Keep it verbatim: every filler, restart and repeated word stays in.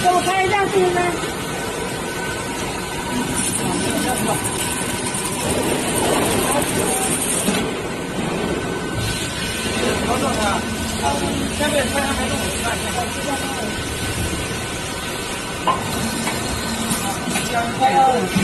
给我开一下视呢。老总啊，下面看看还弄什么？开啊！